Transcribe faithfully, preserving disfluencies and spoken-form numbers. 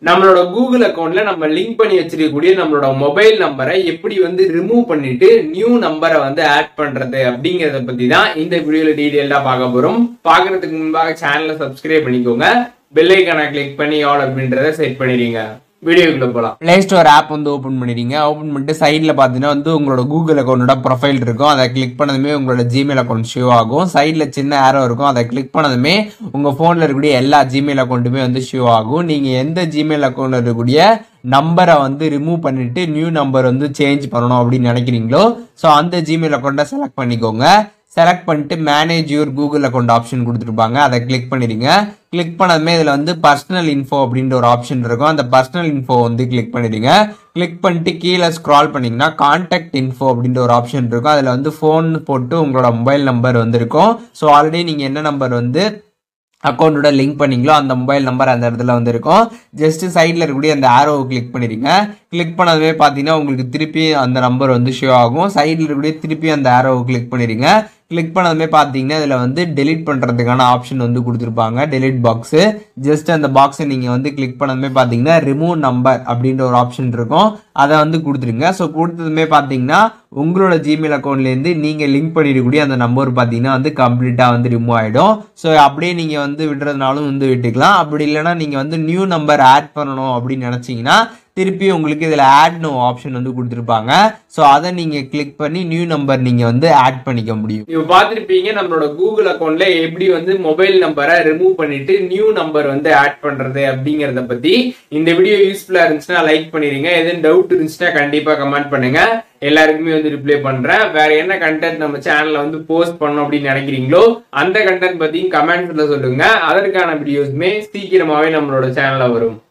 நம்மளோட கூகுள் அக்கௌண்ட்ல நம்ம லிங்க் பண்ணி வச்சிருக்கக்கூடிய நம்மளோட மொபைல் நம்பரை எப்படி வந்து ரிமூவ் பண்ணிட்டு நியூ நம்பரை வந்து ஆட் பண்றது அப்படிங்கறத பத்தி தான் இந்த வீடியோல டீடைலா பார்க்க போறோம். பாக்குறதுக்கு முன்பாக சேனலை சப்ஸ்கிரைப் பண்ணிக்கோங்க, பெல் ஐகானை கிளிக் பண்ணி ஆல் அப்படின்றத செட் பண்ணிடுங்க. வீடியோக்குள்ள போலாம். பிளே ஸ்டோர் ஆப் வந்து ஓபன் பண்ணிடுங்க. ஓபன் பண்ணிட்டு சைட்ல பாத்தீங்கன்னா வந்து உங்களோட கூகுள் அக்கௌண்டோட ப்ரொஃபைல் இருக்கும். அதை கிளிக் பண்ணதுமே உங்களோட ஜிமெயில் அக்கௌண்ட் ஷோ ஆகும். சைட்ல சின்ன ஆரோ இருக்கும். அதை கிளிக் பண்ணதுமே உங்க போன்ல இருக்கக்கூடிய எல்லா ஜிமெயில் அக்கௌண்ட்டுமே வந்து ஷோ ஆகும். நீங்க எந்த ஜிமெயில் அக்கௌண்ட்ல இருக்கக்கூடிய நம்பரை வந்து ரிமூவ் பண்ணிட்டு நியூ நம்பர் வந்து சேஞ்ச் பண்ணணும் அப்படின்னு நினைக்கிறீங்களோ ஸோ அந்த ஜிமெயில் அக்கௌண்ட்டை செலக்ட் பண்ணிக்கோங்க. செலக்ட் பண்ணிட்டு manage your Google account option கொடுத்துருப்பாங்க. அதை கிளிக் பண்ணிடுங்க. கிளிக் பண்ணதுமே இதில் வந்து பர்சனல் இன்ஃபோ அப்படின்ற ஒரு ஆப்ஷன் இருக்கும். அந்த பர்சனல் இன்ஃபோ வந்து கிளிக் பண்ணிடுங்க. கிளிக் பண்ணிட்டு கீழே ஸ்க்ரால் பண்ணிங்கன்னா கான்டாக்ட் இன்ஃபோ அப்படின்ற ஒரு ஆப்ஷன் இருக்கும். அதில் வந்து ஃபோன் போட்டு உங்களோட மொபைல் நம்பர் வந்து இருக்கும். ஸோ ஆல்ரெடி நீங்கள் என்ன நம்பர் வந்து அக்கௌண்ட்டோட லிங்க் பண்ணீங்களோ அந்த மொபைல் நம்பர் அந்த இடத்துல வந்து இருக்கும். ஜஸ்ட் சைடில் இருக்கக்கூடிய அந்த ஆரோவை கிளிக் பண்ணிடுங்க. கிளிக் பண்ணதுமே பார்த்தீங்கன்னா உங்களுக்கு திருப்பி அந்த நம்பர் வந்து ஷோ ஆகும். சைடில் இருக்கக்கூடிய திருப்பி அந்த ஆரோவை கிளிக் பண்ணிடுங்க. கிளிக் பண்ணதுமே பார்த்தீங்கன்னா இதில் வந்து டெலிட் பண்ணுறதுக்கான ஆப்ஷன் வந்து கொடுத்துருப்பாங்க, டெலிட் பாக்ஸு. ஜஸ்ட் அந்த பாக்ஸை நீங்கள் வந்து கிளிக் பண்ணதுமே பார்த்தீங்கன்னா ரிமூவ் நம்பர் அப்படின்ற ஒரு ஆப்ஷன் இருக்கும். அதை வந்து கொடுத்துருங்க. ஸோ கொடுத்ததுமே பார்த்தீங்கன்னா உங்களோட ஜிமெயில் அக்கௌண்ட்லேருந்து நீங்கள் லிங்க் பண்ணிடக்கூடிய அந்த நம்பர் பார்த்தீங்கன்னா வந்து கம்ப்ளீட்டாக வந்து ரிமூவ் ஆகிடும். ஸோ அப்படியே நீங்கள் வந்து விடுறதுனாலும் வந்து விட்டுக்கலாம். அப்படி இல்லைன்னா நீங்கள் வந்து நியூ நம்பர் ஆட் பண்ணணும் அப்படின்னு நினச்சிங்கன்னா திருப்பி உங்களுக்கு இதில் ஆட் நோ ஆப்ஷன் வந்து கொடுத்துருப்பாங்க. ஸோ அதை நீங்கள் கிளிக் பண்ணி நியூ நம்பர் நீங்கள் வந்து ஆட் பண்ணிக்க முடியும். இப்போ பார்த்துருப்பீங்க நம்மளோட கூகுள் அக்கௌண்ட்ல எப்படி வந்து மொபைல் நம்பரை ரிமூவ் பண்ணிட்டு நியூ நம்பர் வந்து ஆட் பண்றது அப்படிங்கிறத பத்தி. இந்த வீடியோ யூஸ்ஃபுல்லா இருந்துச்சுன்னா லைக் பண்ணிடுங்க. எதுவும் டவுட் இருந்துச்சுன்னா கண்டிப்பா கமெண்ட் பண்ணுங்க, எல்லாருக்குமே வந்து ரிப்ளை பண்றேன். வேற என்ன கண்டென்ட் நம்ம சேனல்ல வந்து போஸ்ட் பண்ணணும் அப்படின்னு நினைக்கிறீங்களோ அந்த கண்டென்ட் பத்தியும் கமெண்ட்ஸ்ல சொல்லுங்க. அதற்கான வீடியோஸ்மே சீக்கிரமாவே நம்மளோட சேனல்ல வரும்.